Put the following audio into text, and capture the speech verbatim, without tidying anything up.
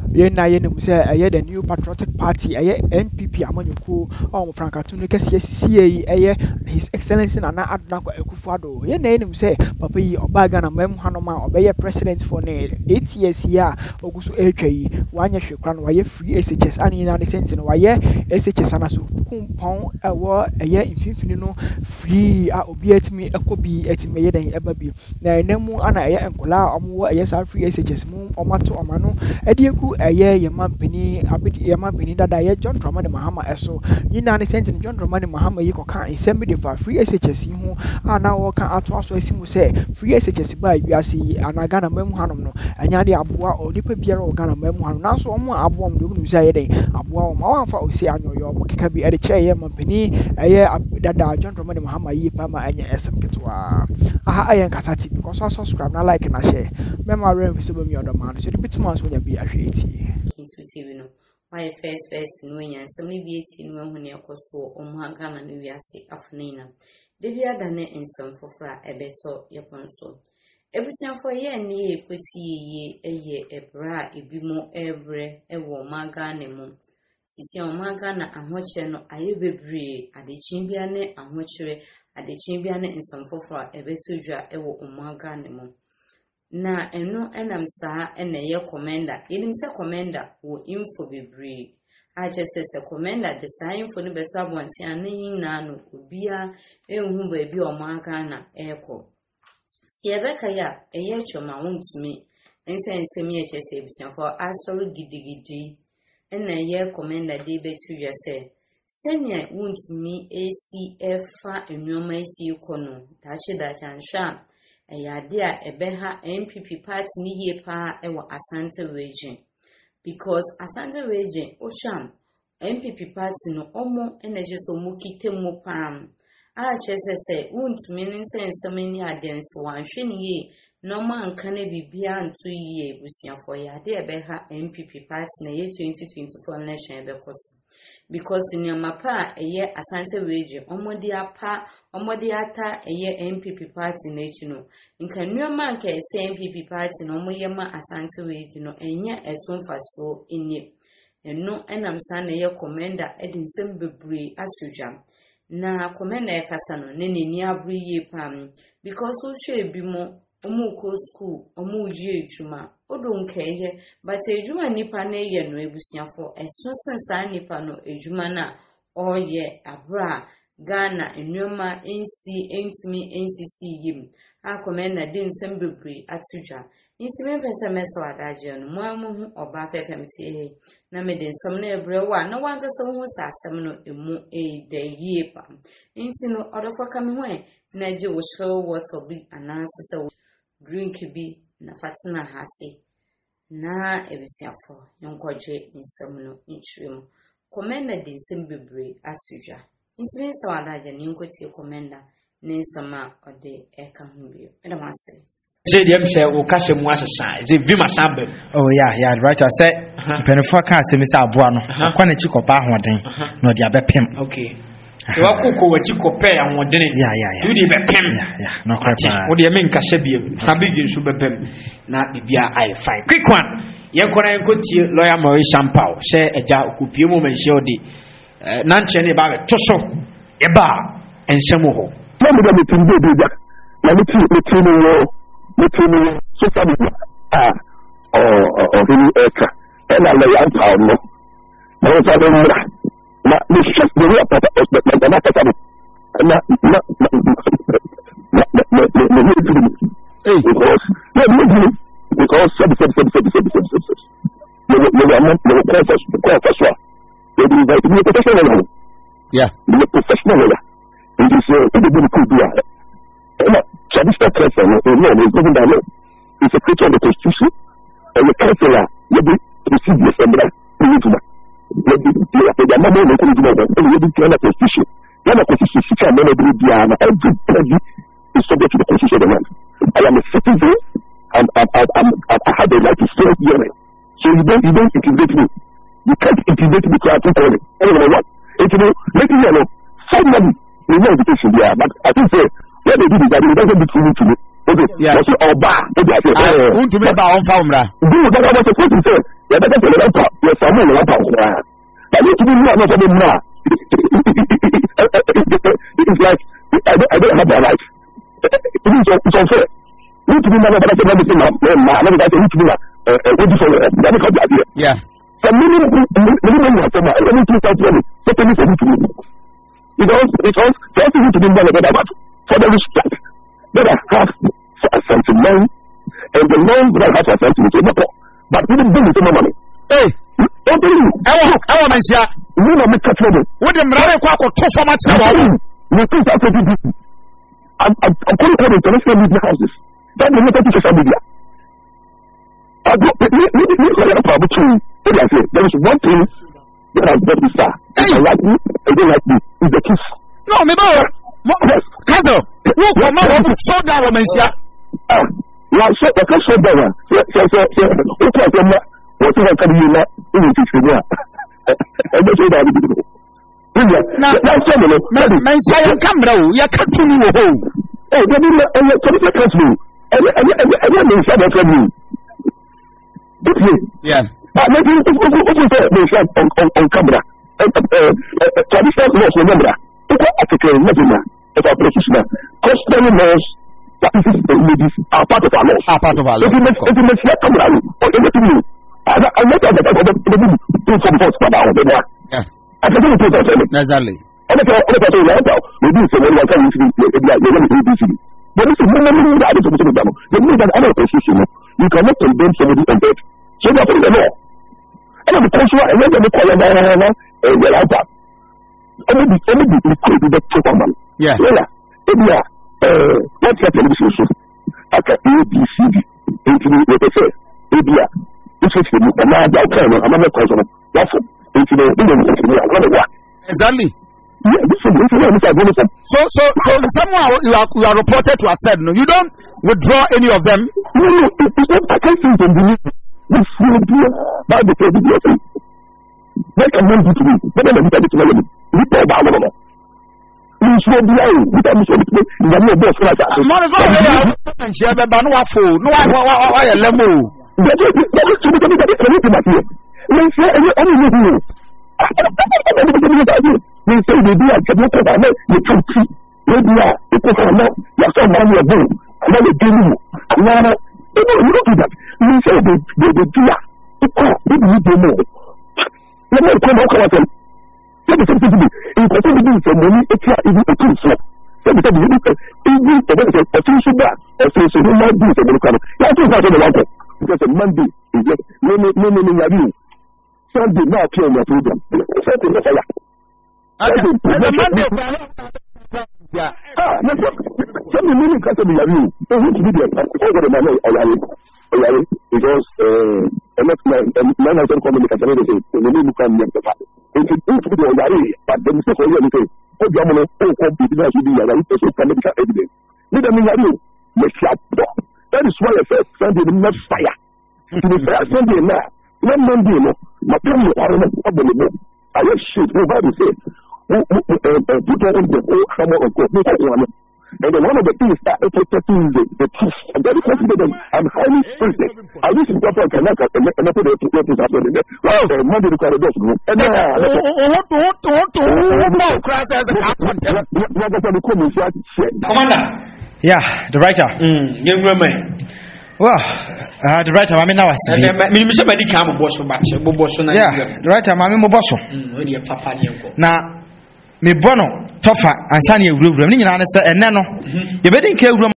ye na ye nim say eye the New Patriotic Party eye N P P amanyoko o Frankatu no kese C A eye His Excellency Nana Addo Akufo-Addo ye na ye nim say papa yi obaga na mem hanoma obeye president for ne eight years here oguso etwa yi wanya hwekra no waye free S H S ani na ne senti no waye S H S anaso kumpon ewo eye mfimfini no free a obi atimi ekobi atimi ye den eba bi na enemu ana eye enkola omo eye sa free S H S mu omato omano edieku eye ye mampeni abedi ye mampeni dada ye John Dramani Mahama eso nyina ne senti John Dramani Mahama yi koka ensem de fa free S H S hu ana wo kan ato aso asimu se free S H S ba wiase anaga na memu hanom no anya de aboa onipa biara o Ghana memu hanom na so omo aboa m de mu se ye den aboa o ma wanfa o se anyoyo mo keka bi e de kire ye mampeni eye dada John Dramani Mahama yi pa ma anya esem ketwa aha ayen kasati because so subscribe na like na share mema re visible me other man so the bit man so nya bi ahwe eti intuitive no why first first no nya nsem ne bi eti no hu ne akoso o mo Ghana no wiase afnina de bi ada ne nsem fofra ebeto yeponso ebusianfo ye ne ekweti ye eye ebra ebimo ebre ewo Ghana mu sisi o Ghana ahoche no aye bebre adechimbia ne ahochire adechimbia ne nsem fofra ebeto dwa ewo Ghana mu na eno enam saa ene ye commander enim se commander wo info bebre a chese se commander de saa info no beso abonti anin na no obia enhu ba bi o Ghana eko siebeka ya eye choma wontumi ense ensemi e chese ebusianfo asori gidigidi ena ye commander de betu yese senya wontumi esi efa enuoma esi kono tachi da chansha Eyadia ebeha N P P party ni ye pa ewa Asante region because Asante region osham N P P party no omo energy so mukite mu pam a chese se untumi nse nsemeni adense wanhwe ni ye no man kane bibia nto ye busiafo yade ebeha N P P party na ye twenty twenty-four election ebekoso because in your mapa eye Asante region omodi apa omodi ata eye N P P party national nka nneoma nka ese N P P party no moye ma Asante region no enya esonfaso eni eno enam sa na ye commander edinsem bebre asuja na commander e kasa no ne neni abru ye pam because o hwe bi mo omu ko school omu ji ejuma odon keye but ejuma nipa na ye no ebusiafo eso sensa nipa no ejuma na oye abra Ghana enyoma nc entumi N C C yim a commander din sembebre atuja ntime pesa meso adaje no mo amu oba fefemtie na me den som na ebre wa na wanza so hu sasem no emu e de yie pa nti no odofo kame ho e na je wo show what obi ananse se drink bi na fatina hase na ebisiafo yonkwaje nsem no ntwem commander din sembebre atuja ntime so adaje ni nkwati commander ne nsema ode eka hu bi eda mase say dem say o kase mu asesa is vima sambe oh yeah yeah right I say penefo ka se mi say aboa no akwa na chikopa ahoden no dia bepem okay so wa kokko wa chikopa ahoden yeah yeah yeah do di bepem yeah yeah no quite o de me nkase biem sabigi nso bepem na bibia ai fine quick one ye kora en kotie lawyer Maurice Champao say eja okupie mu menhye odi na nche ne ba be toso ye ba ensemo ho na me be tin be be na me tin me tin no Between social media, ah, or or any extra, and I lay out our no. Now it's all over. Now this is just the real part of the matter. Not not not not not because because because sub sub sub sub sub sub sub sub. No no no no no confess confess. They invite me professional. Yeah, the professional. And this is the good could be. No, traditional council, no, no, it's not that law. It's a creature of the constitution, and the councillor will be received the assembly. You need to know. The amendment will come to know that you need to know the constitution. When the constitution is a man of the Diana, everybody is subject to the constitution of the land. I am a citizen, and I, I, I, I, I have the right to stay here. So you don't, you don't intimidate me. You can't intimidate me to our people. I don't know what. It's you know, let me know. Somebody, we know education there, but I think so. What they do is that it doesn't be true to me. Okay, yeah. Also, Oba, maybe I say, who to me about on Famra? Do that, I was supposed to say, ya da ka le pa ya samu le pa ko but you to be more not even more it's like I don't, I don't have that right it's unfair you to be more about the medicine now I never got to be uh what you say that is the idea yeah so minimum minimum what am I only two thousand so can you say to me because because just you to be more about for the respect that I have for a sentiment and the non that has a sentiment but we didn't do it no money hey don't you ewo ewo mensia you know me catch you wo de mrare kwa ko to so much na wo we think that we do I'm I'm I'm calling for international media houses that will not take social media I go me me me go there for about two what I say there is one thing that I get this sir I like me I don't like me is the kiss no me ba kaso wo ko ma wo so da wo mensia ah la so the ka so da wa so so so o ko ko ma o ti ka bi na ni ti ti ni e be so da bi bi na na so me mensia ya kamera o ya ka tunu wo ho eh da bi na e ko ti ka so e e e e mensia da ka bi yeah but maybe if if if say mensia on on on camera eh traditional laws remember it was African medicine of our professional customary laws practices and ladies are part of our laws. Are part of our laws. If you make if you make that come around or anything new, I I let that that that that do some force for our there. Yeah. I can do it for them. Exactly. Other other person like that, we do say when we can use it, we are going to do it. But this is no no no that is what we do. The means that other position, you cannot condemn somebody on that. So that's the law. And the culture and then the call and and the like that. Only the only the could be the proper man. Yeah. Yeah. Yeah. Uh, what's your television show? Aka A B C D. Into the what they say. A B A. This is the another kind of another person. That's it. Into the another one. Exactly. Yeah, this is this is so so so someone you are you are reported to have said no. You don't withdraw any of them. No, no, it's not. I can't think and believe. This will be by the president. What can one do to me? What can I do to me? We talk about it. We should be out. We can't show it. We are not boss like that. Man, it's not really and share the banu afo. No, I I I lemo. That is that is to be that is connected to you. We say any any new. We say we do a job for that. You can see. We do a it is a lot. You are so money a boom. And then we do you. And now you know you do that. We say they they do that. It can we do more. Let me come out of it. Let me say to you, in possibility for money, it's not even a tool slap. Let me tell you, even the way it's a official back, official, you might do it. I think that's what I want. Because a Monday is just no, no, no, no, no, no. Sunday, now, kill my freedom. Sunday, no, fire. Monday, yeah. Ah, no, Sunday, no, because of the review. So, which video? Over the money, already. Because, uh, and that's my, and my husband communication, they say, they need to come here to fight. It's a good video, but the mistake for anything. Oh, Jamano, oh, computer should be a very medical evidence. Need a million, yes, that is why I said Sunday, the next fire. It is Sunday now. One Monday, no, my family are not available. I just shoot, nobody say, put on the whole hammer of God, and then one of the things that is protecting the, the truth. I'm very confident. I'm highly spirited. I wish in Japan can I can I put it to get this happening. Well, Monday the corridor. And then what what what what class as a content. What was the commission? Commander. Yeah, the writer. Mm, you remember. Well, uh, the writer, I mean, now I see. Me, me, somebody come boss for batch. Boss for yeah, the writer, I mean, boss. Mm, where you papa now. Me bono tofa ansani ewurawura ni nyina ne se enne no ye bedin ka ewuram